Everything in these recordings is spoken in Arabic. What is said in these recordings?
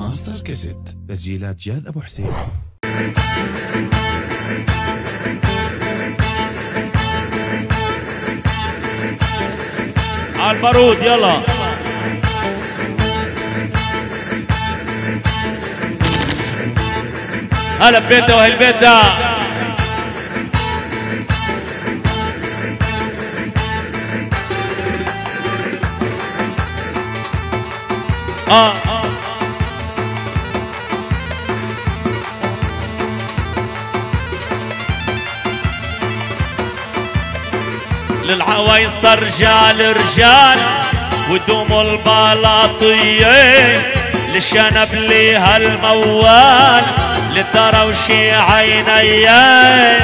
ماستر كاسيت، تسجيلات جاد أبو حسين. عالبارود يلا. هلا ببيته واهل بيته. للعوايص رجال رجال ودوم البلاطية، للشنب لي هالموال للدروشي عيني.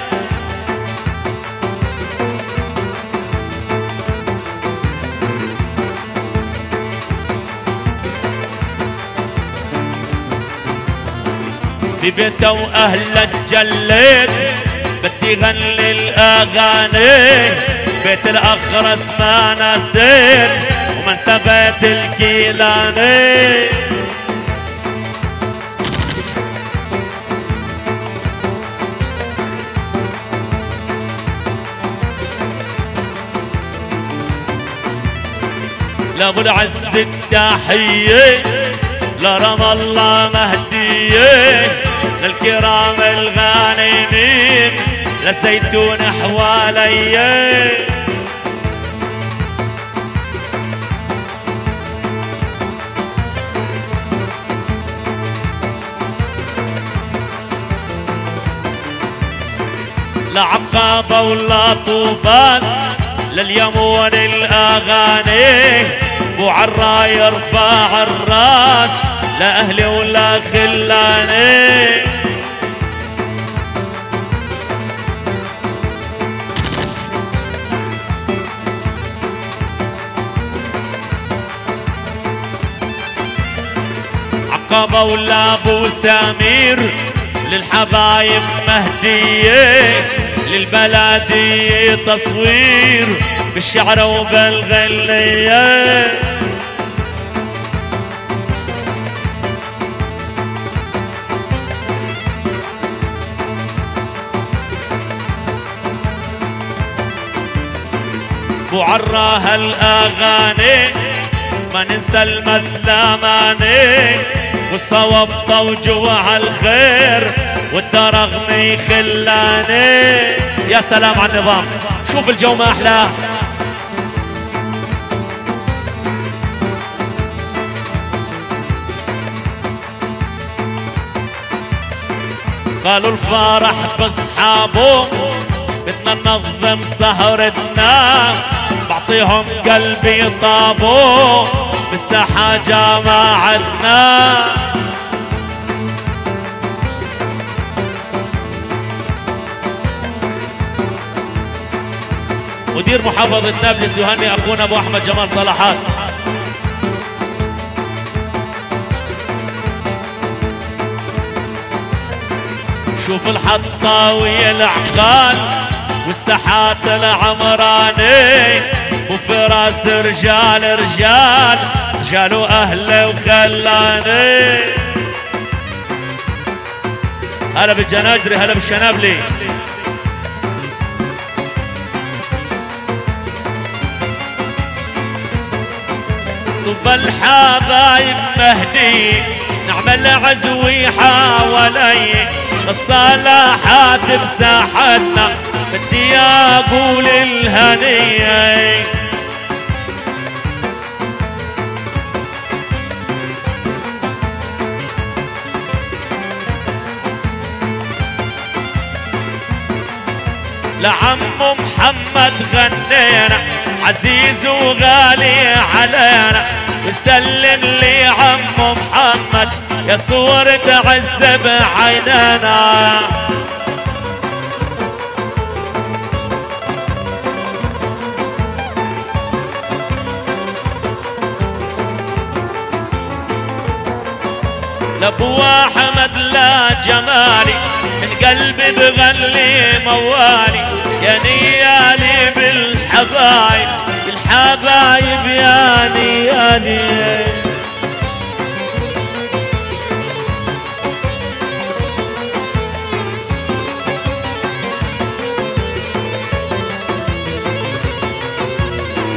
في بيته واهل الجليد بدي غني الاغاني، بيت الاخرس ما نسيت ومنسى بيت الكيلاني. لابو العز التحية لرم الله مهدية، للكرام الغانمين للزيتون حوالي. لعقابة ولا طوباس لليمون الأغاني، وعرا يرفع الراس لأهلي ولا خلاني. عقبة ولا أبو سمير للحبايب مهدية، للبلدية تصوير بالشعر وبالغنية. وعراها الأغاني ما ننسى المسلماني، والصواب وجوع الخير والدرغمي خلاني. يا سلام على النظام، شوف الجو ما أحلاه. قالوا الفرح بأصحابه بدنا ننظم سهرتنا، بعطيهم قلبي طابو بالساحة جماعتنا. مدير محافظة نابلس يهني أخونا أبو أحمد جمال صلاحات. شوف الحطاوي العقال والساحات العمراني، وفراس رجال رجال رجال واهله وخلاني. هلا بالجناجري، هلا بالشنابلي. صب الحبايب مهدي نعمل عزوي حوالي، الصلاحات بساحتنا بدي اقول الهنية. لعم محمد غنينا عزيز وغالي علينا، وسلم لي عم محمد يا صورة عز بعيننا. لابو احمد لا جمالي من قلبي بغلي موالي، يا نيالي بالحبايب بالحبايب يا نيالي.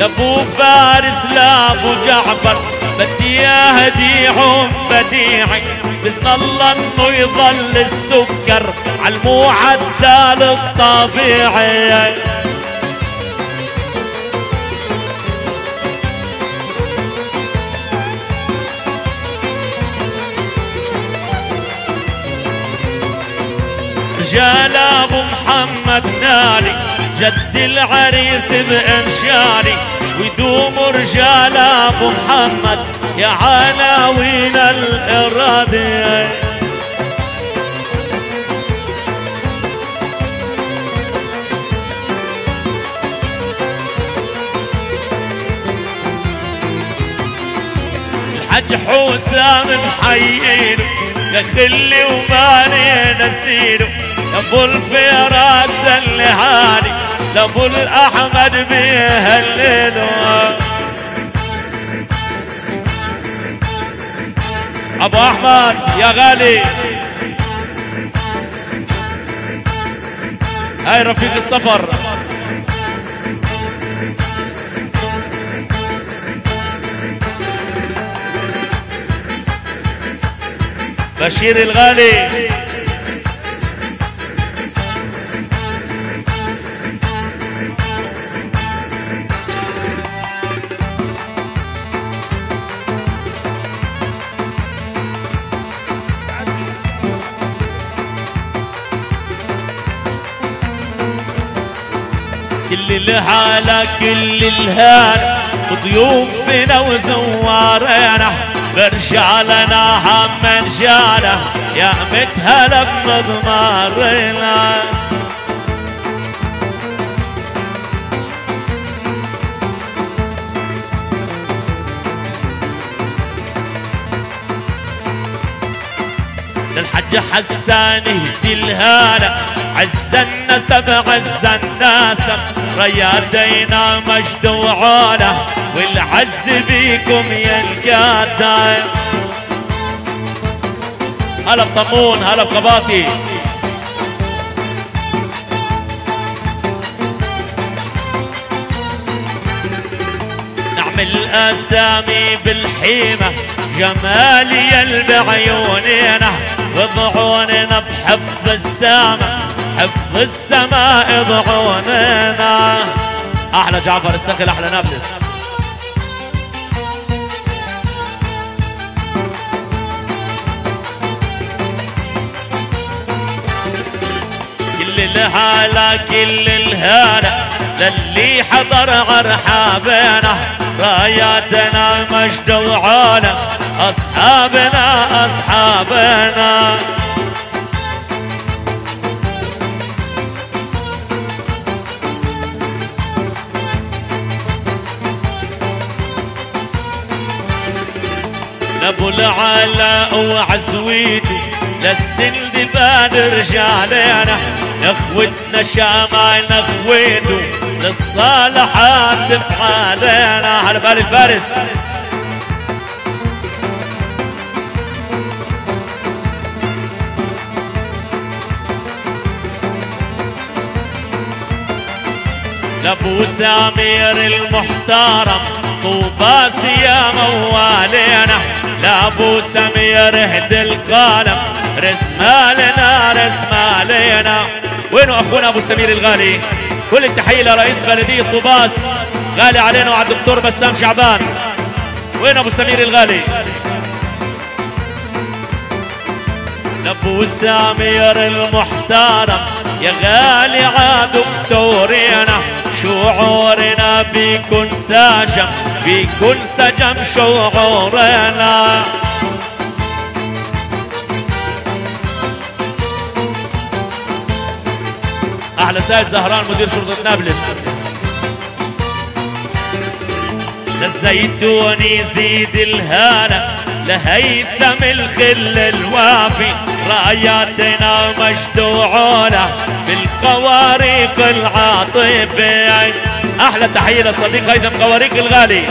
لابو فارس لابو جعفر بدي اهديهم بديعي بإذن الله انه يضل السكر عالمعدل الطبيعي. رجال ابو محمد نالي جد العريس بانشالي ويدوم رجال ابو محمد يا عناوين الاراده. الحج حسام محيينه يا خلي وماني نسينه يا ابو الفراس اللهاني لابو الاحمد بيهللوا. ابو احمد يا غالي هاي رفيق السفر. بشير الغالي كل الهالة كل الهالة وضيوفنا وزوارنا برجع لنا هم منجانا يا متهلا بمضمارنا. للحج حسان اهدي الهالة عز النسب عز الناسب ريادينا مجد وعلا والعز بيكم يلقى الدايم. هلا بطمون هلا بقباطي نعمل اسامي بالحيمة جمال يلبى عيوننا وضعوننا بحفظ السما حفظ السماء اضعوننا. احلى جعفر السخل احلى نابلس. كل الهالة كل الهالة للي حضر عرحابنا راياتنا مجد وعالم اصحابنا اصحابنا. لابو العلاء وعزويتي للسند بان رجالنا اخوتنا شمال اخويته للصالحات تفعالنا. على بالي فارس لابو سمير المحترم طوباس يا موالينا لابو سمير اهد القلم رسمالنا رسمالنا. وينو اخونا ابو سمير الغالي؟ كل التحيه لرئيس بلديه طوباس غالي علينا وعلى الدكتور بسام شعبان. وين ابو سمير الغالي؟ لابو سمير المحترم يا غالي ع دكتورنا شعورنا بيكون سجم بيكون سجم شعورنا. احلى سيد زهران مدير شرطة نابلس. للزيتون يزيد الهنا لهيثم الخل الوافي راياتنا مشدوعونه بالقواريق العاطفه. احلى تحيه للصديق هيثم قواريق الغالي.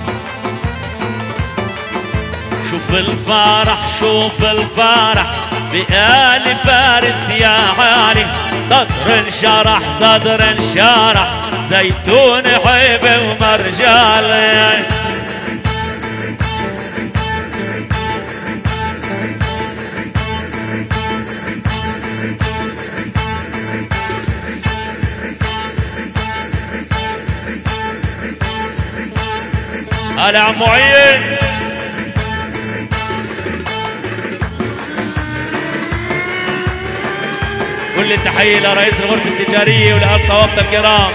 شوف الفرح شوف الفرح بآل فارس يا عالي. صدر انشرح صدر انشرح زيتون حيبة ومرجال. هلا عم معين. كل التحية لرئيس الغرفة التجارية ولأهل صوابة الكرام.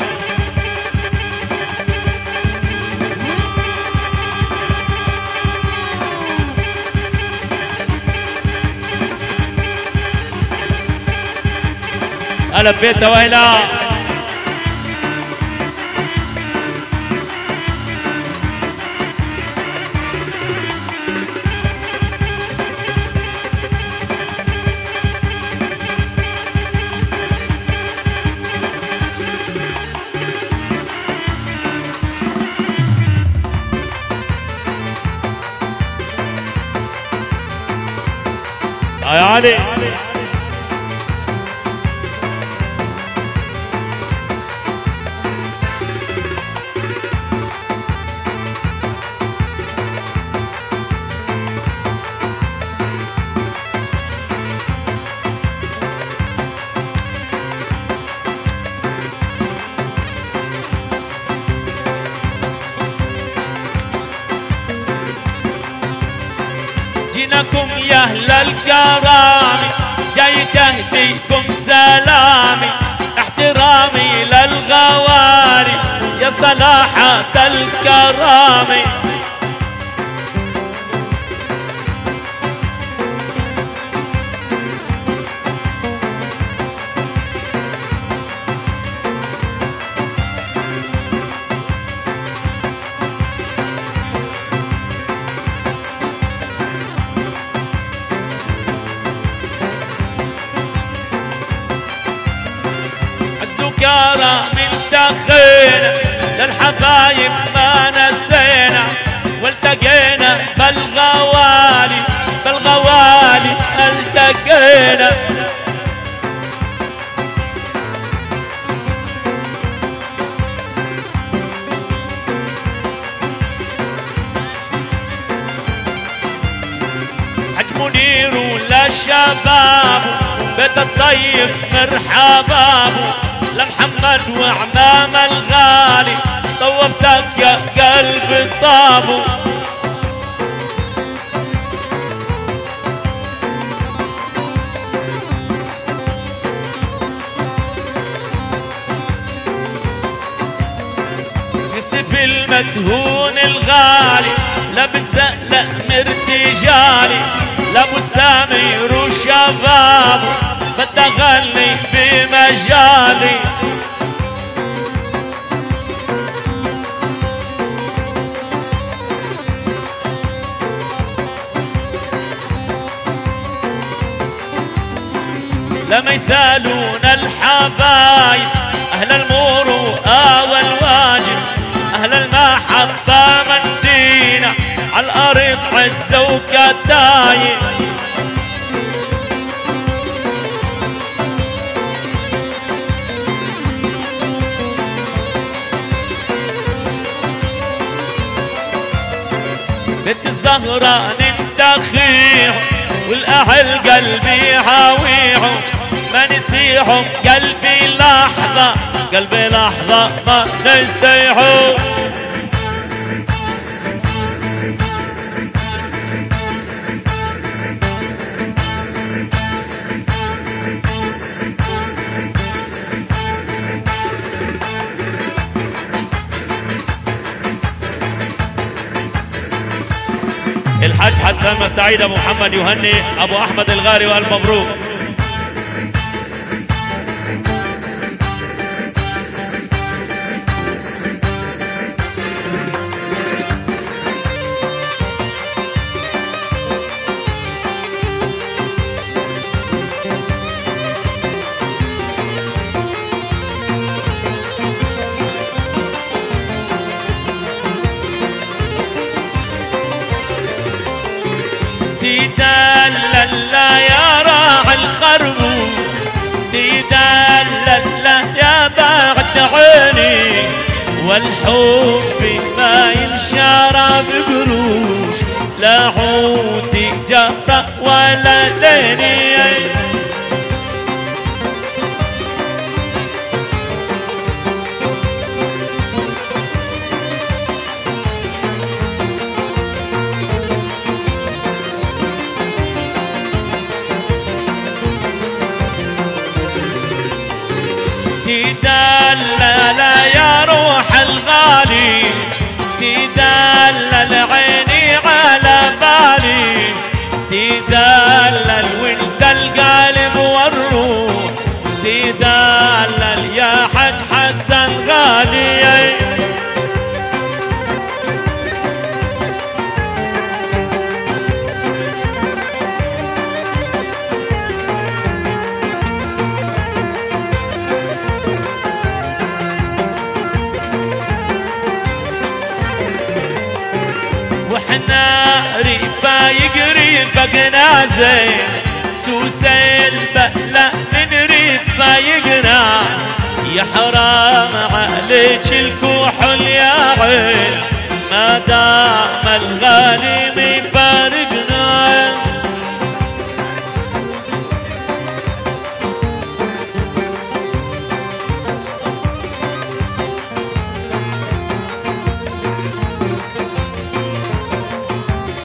هلا ببيتها وهلا. يا علي جيناكم يا اهل الكرام جاي تهديكم سلامي احترامي للغوالي يا صلاحة الكرام. السكارى من دخينا للحبايب ما نسينا والتقينا بالغوالي بالغوالي التقينا. حج منير للشباب بيت الطيب مرحبابه لمحمد وعمام الغالي طوبتك يا قلب طابو. يوسف المدهون الغالي لا بتزقلق مرتجالي لابو سامر وشبابه بتغني بمجالي. لما يثالون الحبايب أهل المروءة والواجب أهل المحبة منسينا على الأرض عزة وكتايب. بنت الزهرة ننتخيهم والأهل قلبي هاويهم ما نسيهم قلبي لحظة قلبي لحظة ما نسيهم. الحاج حسن مساعيد ابو محمد يهني ابو احمد الغاري والف مبروك. تدلل يا والحب ما ينشرى بقروش، لا عودي جرة ولا دنيا. تدلل يا روح الغالي، تدلل عيني على بالي، تدلل وانت القلب والروح، تدلل يا حج حسن غالي. واحنا رفايق رفقنا زين، سوسين بهلا من رفايقنا، يا حرام عليك الكحل يا عين، ما دام الغالي من